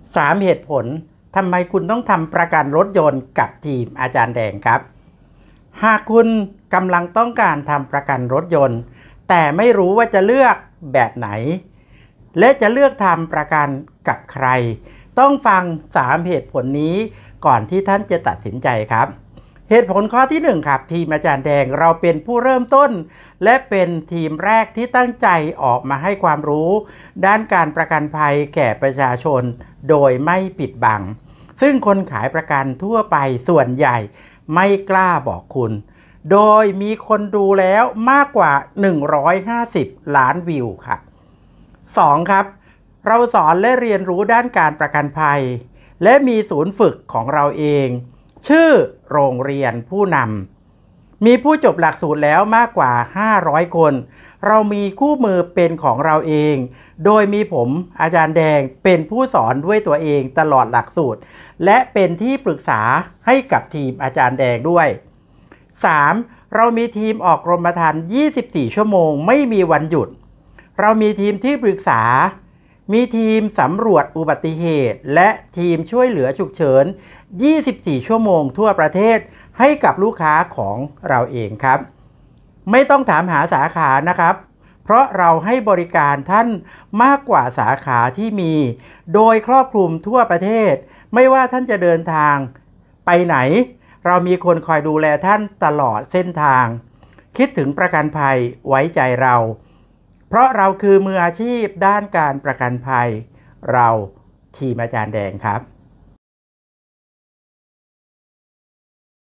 3เหตุผลทำไมคุณต้องทำประกันรถยนต์กับทีมอาจารย์แดงครับหากคุณกำลังต้องการทำประกันรถยนต์แต่ไม่รู้ว่าจะเลือกแบบไหนและจะเลือกทำประกันกับใครต้องฟัง3เหตุผลนี้ก่อนที่ท่านจะตัดสินใจครับเหตุผลข้อที่1ครับทีมอาจารย์แดงเราเป็นผู้เริ่มต้นและเป็นทีมแรกที่ตั้งใจออกมาให้ความรู้ด้านการประกันภัยแก่ประชาชนโดยไม่ปิดบังซึ่งคนขายประกันทั่วไปส่วนใหญ่ไม่กล้าบอกคุณโดยมีคนดูแล้วมากกว่า150ล้านวิวครับ2ครับเราสอนและเรียนรู้ด้านการประกันภัยและมีศูนย์ฝึกของเราเองชื่อโรงเรียนผู้นำมีผู้จบหลักสูตรแล้วมากกว่า500คนเรามีคู่มือเป็นของเราเองโดยมีผมอาจารย์แดงเป็นผู้สอนด้วยตัวเองตลอดหลักสูตรและเป็นที่ปรึกษาให้กับทีมอาจารย์แดงด้วย 3. เรามีทีมออกกรมธรรม์24ชั่วโมงไม่มีวันหยุดเรามีทีมที่ปรึกษามีทีมสำรวจอุบัติเหตุและทีมช่วยเหลือฉุกเฉิน24ชั่วโมงทั่วประเทศให้กับลูกค้าของเราเองครับไม่ต้องถามหาสาขานะครับเพราะเราให้บริการท่านมากกว่าสาขาที่มีโดยครอบคลุมทั่วประเทศไม่ว่าท่านจะเดินทางไปไหนเรามีคนคอยดูแลท่านตลอดเส้นทางคิดถึงประกันภัยไว้ใจเราเพราะเราคือมืออาชีพด้านการประกันภัยเราทีมอาจารย์แดงครับ